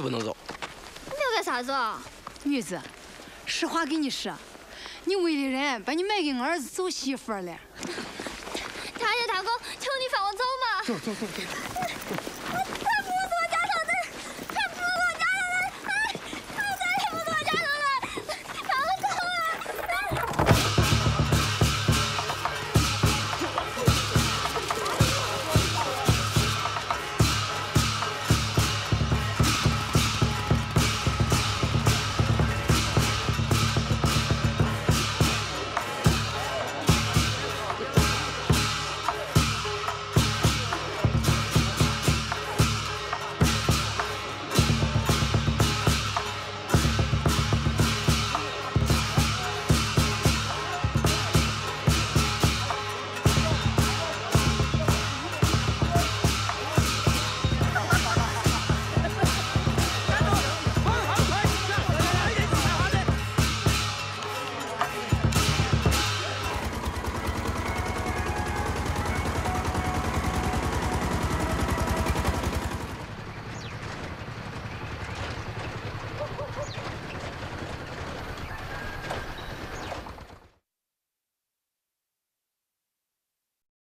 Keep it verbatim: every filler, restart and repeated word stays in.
不能走。 你要干啥子啊？ 女子，实话跟你说，你为的人把你卖给我儿子做媳妇了。 大爷大公，求你放我走嘛！ 走走走走。 大哥。